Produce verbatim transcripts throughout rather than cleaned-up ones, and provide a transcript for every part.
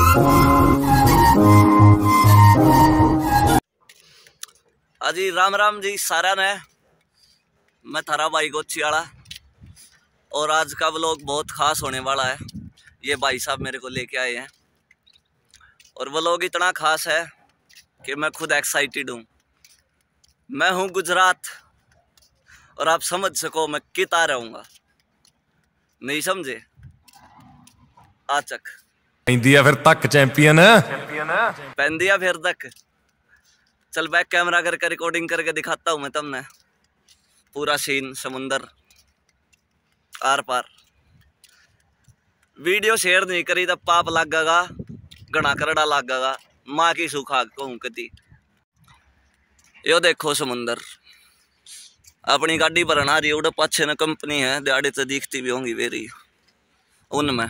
अजी राम राम जी सारा ने, मैं थारा भाई गोची वाला। और आज का व्लॉग बहुत खास होने वाला है। ये भाई साहब मेरे को लेके आए हैं और व्लॉग इतना खास है कि मैं खुद एक्साइटेड हूँ। मैं हूँ गुजरात और आप समझ सको मैं कितना रहूँगा। नहीं समझे? आचक पैंदिया फिर तक चैंपियन पैंदिया फिर तक। चल बैक कैमरा करके रिकॉर्डिंग करके दिखाता हूँ मैं तुमने पूरा सीन, समुंदर आर पार। वीडियो शेयर नहीं करी तो पाप लगेगा, घना करड़ा लगेगा। माँ की सुखा कहूँ कती। यो देखो समुंदर, अपनी गाड़ी भरना रही उड़ पाछे न कंपनी है, दिहाड़ी तो दिखती भी होंगी वेरी उनमें।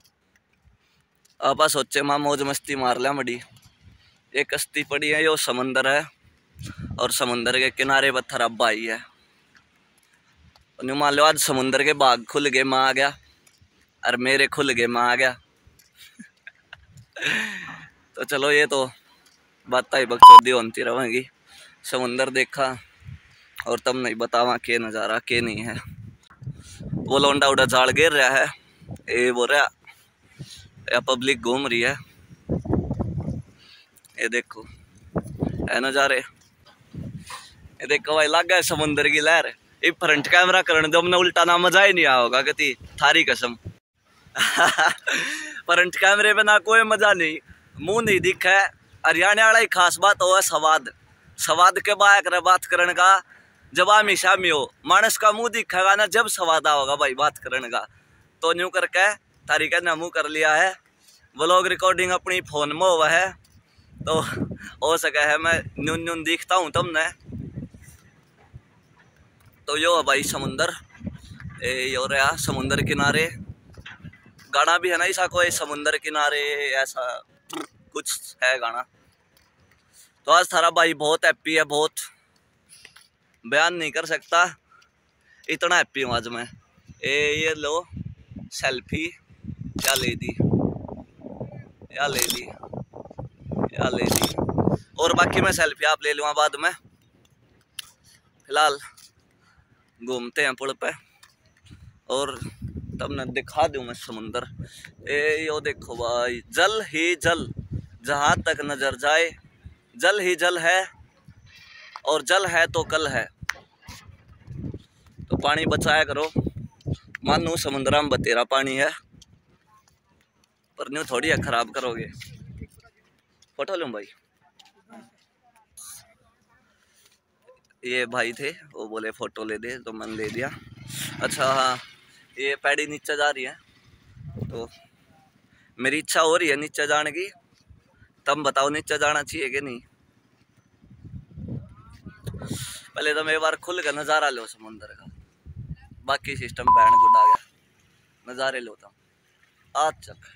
आपा सोचे माँ मौज मस्ती मार लिया मड़ी। एक कश्ती पड़ी है, यो समंदर है और समंदर के किनारे पत्थर अब्बा ही है। मान लो आज समुंदर के बाग खुल गए, माँ आ गया और मेरे खुल गए, माँ आ गया। तो चलो ये तो बात ही बकचोदी होती रहेंगी। समुंदर देखा और तब नहीं बतावा के नज़ारा के नहीं है। वो लौंडा उड़ा झाड़ गिर रहा है, ये बोल रहा या पब्लिक घूम रही है। ये देखो है नज़ारे, ये देखो भाई लग गया समुंदर की लहर। ये फ्रंट कैमरा करने दो, हमने उल्टा ना मजा ही नहीं आओगा कती थारी कसम। फ्रंट कैमरे पे ना कोई मजा नहीं, मुंह नहीं दिखा है। हरियाणा वाला ही खास बात हो है सवाद। सवाद के बाद बात करने का जब हमेशा में हो, मानस का मुंह दिखेगा ना जब सवाद होगा भाई बात करने का। तो न्यू करके थारी का मुँह कर लिया है। व्लॉग रिकॉर्डिंग अपनी फोन में हुआ है तो हो सका है मैं न्यून न्यून दिखता हूँ तुमने। तो यो है भाई समुंदर, ए यो रहा समुंदर किनारे। गाना भी है ना ऐसा कोई समुंदर किनारे, ऐसा कुछ है गाना। तो आज थारा भाई बहुत हैप्पी है, बहुत बयान नहीं कर सकता, इतना हैप्पी हूँ आज मैं। ए ये लो सेल्फी, क्या ले दी या ले दी या ले दी। और बाकी मैं सेल्फी आप ले लूँगा बाद में। फिलहाल घूमते हैं पुल पे और तब न दिखा दूँ मैं समुंदर। ए यो देखो भाई, जल ही जल, जहाँ तक नजर जाए जल ही जल है और जल है तो कल है। तो पानी बचाया करो, मानो समुद्र में बतेरा पानी है पर न्यू थोड़ी है खराब करोगे। फोटो लूँ भाई। ये भाई थे वो बोले फोटो ले दे तो मैंने ले दिया। अच्छा हाँ, ये पैड़ी नीचे जा रही है तो मेरी इच्छा हो रही है नीचे जाने की। तुम बताओ नीचे जाना चाहिए कि नहीं? पहले तो मैं एक बार खुल कर नज़ारा लो समुंदर का, बाकी सिस्टम पैन गुड आ गया। नज़ारे लो तुम आज तक।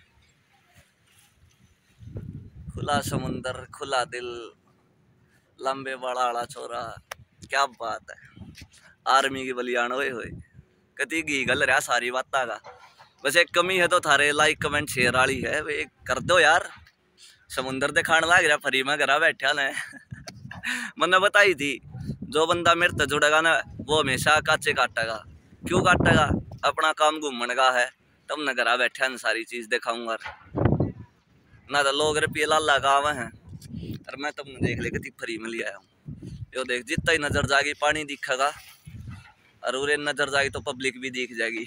खुला समुंदर, खुला दिल, लंबे बड़ा आड़ा छोरा, क्या बात है। आर्मी की बलियान हुए हुए कति घी गल रहा सारी बात का। बस एक कमी है तो थारे लाइक कमेंट शेयर वाली है, वे कर दो यार। समुंदर दिखाने लग रहा फ्री में घरा बैठा ने। मैंने बताई थी जो बंदा मेरे से जुड़ेगा ना वो हमेशा काचे काटेगा। क्यों काटेगा? अपना काम घूमने का है, तब न घरा बैठा न सारी चीज दिखाऊंगा ना। तो लोग रुपये लाला गाँव हैं और मैं तुमने देख ले कितनी फ्री में ले आया हूँ। यो देख जितना ही नजर जाएगी पानी दिखेगा और उरे नजर जाएगी तो पब्लिक भी दिख जाएगी।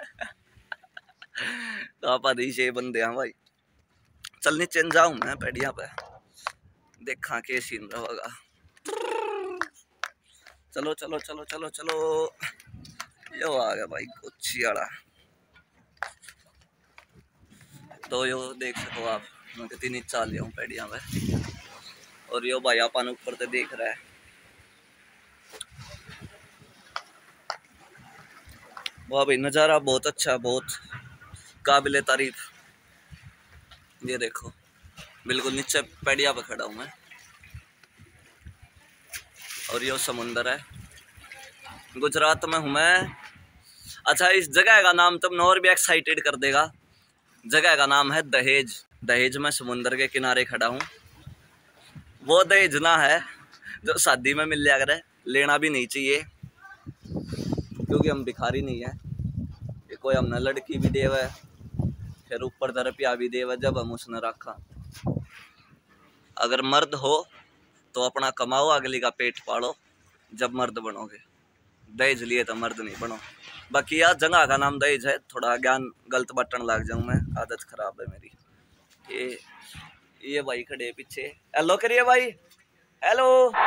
तो आप से बंदे हैं भाई। चल नीचे जाऊं मैं पैड़िया पे, देखा के सीन रहेगा। चलो चलो चलो चलो चलो, यो आ गया भाई कोची वाला। तो यो देख सको आप, मैं कितनी नीचे आ लिया हूँ पैड़िया पे और यो भाई अपन ऊपर से देख रहा है। वाह भाई नज़ारा बहुत अच्छा, बहुत काबिले तारीफ। ये देखो बिल्कुल नीचे पैड़िया पे खड़ा हूँ मैं और ये समुंदर है। गुजरात में हूँ मैं। अच्छा इस जगह का नाम तुम और भी एक्साइटेड कर देगा। जगह का नाम है दहेज। दहेज में समुंदर के किनारे खड़ा हूँ। वो दहेज ना है जो शादी में मिल जाएगा, लेना भी नहीं चाहिए क्योंकि हम भिखारी नहीं है। ये कोई हमने लड़की भी देव है, फिर ऊपर से रुपया भी देव है जब हम उसने रखा। अगर मर्द हो तो अपना कमाओ, अगली का पेट पालो जब मर्द बनोगे। दहेज लिए तो मर्द नहीं बनो। बाकी यार जगह का नाम दहेज है, थोड़ा ज्ञान गलत बटन लग जाऊं मैं, आदत खराब है मेरी। ये ये भाई खड़े पीछे, हेलो करिए भाई, हेलो।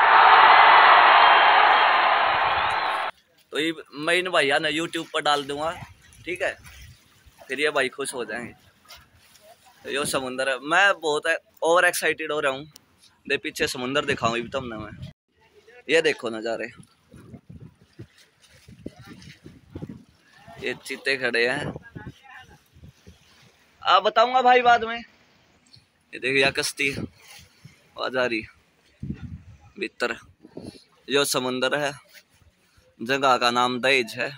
तो ये मैं इन भैया ने यूट्यूब पर डाल दूंगा, ठीक है, फिर ये भाई खुश हो जाएंगे। तो यो समुंदर है, मैं बहुत ओवर एक्साइटेड हो रहा हूँ। दे पीछे समुंदर दिखाऊं तुमने मैं, ये देखो नज़ारे, ये चीते खड़े हैं। आप बताऊंगा भाई बाद में। ये देखिए कश्ती आ जा रही भीतर, यो समुंदर है, जगह का नाम दहेज है।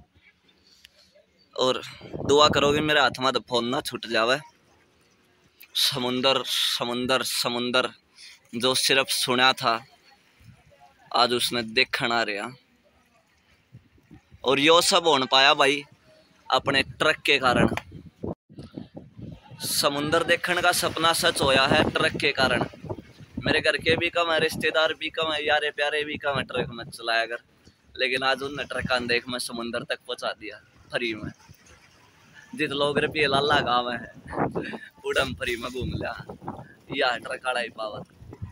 और दुआ करोगे मेरे हाथ में तो फोन ना छूट जावे। समुंदर समुंदर समुंदर जो सिर्फ सुना था आज उसने देखण आ रहा। और यो सब होने पाया भाई अपने ट्रक के कारण। समुंदर देखने का सपना सच होया है ट्रक के कारण। मेरे घर के भी कम है, रिश्तेदार भी कम है, यारे प्यारे भी कम है ट्रक में चलाया कर, लेकिन आज उनने ट्रक देख में समुंदर तक पहुंचा दिया फ्री में। जित लोग रुपये लाला गाँव है उड़म फ्री में घूम लिया, या ट्रक आड़ा ही पावत।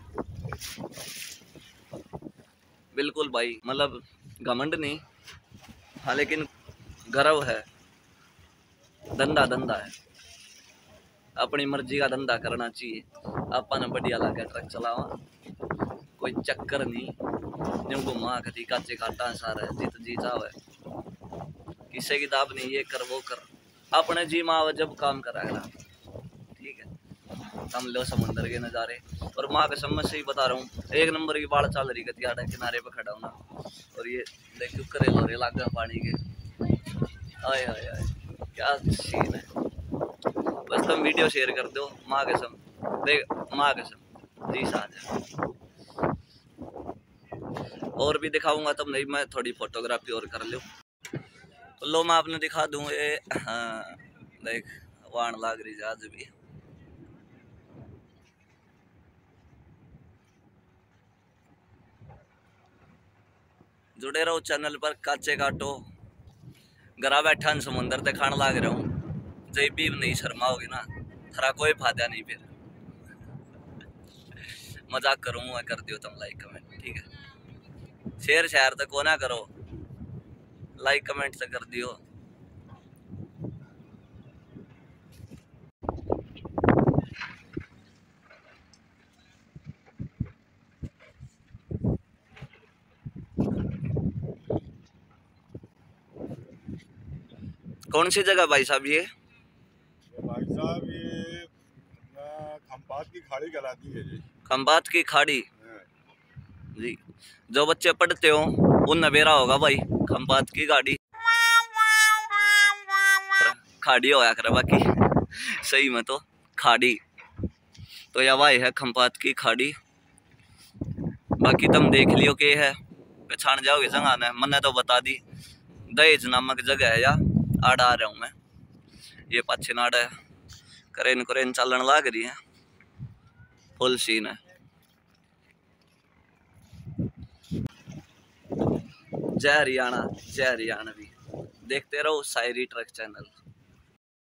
बिल्कुल भाई, मतलब घमंड नहीं, हाँ, लेकिन गर्व है। धंधा धंधा है, अपनी मर्जी का धंधा करना चाहिए। अपन बढ़िया लगे ट्रक चलावा, कोई चक्कर नहीं, यूं घुमा कभी काचे काटा सारा जित जी चावे, किसी की दाब नहीं, ये कर वो कर, अपने जी माँ जब काम कराएगा, ठीक है। हम लो समुंदर के नज़ारे, और माँ के समझ से ही बता रहा हूँ, एक नंबर की बाढ़ चल रही कतिया किनारे पे खड़ा हूँ ना, और ये देखियो करे लोरे लागे पानी के, आए आए आए क्या सीन है। बस तुम वीडियो शेयर कर दो, माँ कसम, देख माँ कसम जी साझा। और भी दिखाऊंगा तुम नहीं, मैं थोड़ी फोटोग्राफी और कर लूँ तो लो मैं आपने दिखा दूँ। ये हाँ, देख वाण लाग रही आज भी। जुड़े रहो चैनल पर, काचे काटो, घरा बैठा समुंदर ते खान लाग रहा हूँ। जय भी नहीं शर्माओगे ना, थरा कोई फायदा नहीं। फिर मजाक करूँ कर दियो तुम लाइक कमेंट, ठीक है। शेयर शेयर तक को ना करो, लाइक कमेंट से कर दियो। कौन सी जगह भाई साहब ये? भाई साहब ये खंबात की खाड़ी कहलाती है जी। खंबात की खाड़ी जी, जो बच्चे पढ़ते हो उन नबेरा होगा भाई। खंबात की गाड़ी खाड़ी होया करे, बाकी सही में तो खाड़ी तो या भाई है खंबात की खाड़ी। बाकी तुम देख लियो के है, पहचान जाओगे जगह ने, मैंने तो बता दी। दहेज नामक जगह है, या आड़ा आ रहा हूँ मैं। ये पाछे नाड़ा है, करेन करेन चलन लाग रही है, फुल सीन है। जय हरियाणा, जय हरियाणवी। देखते रहो शायरी ट्रक चैनल।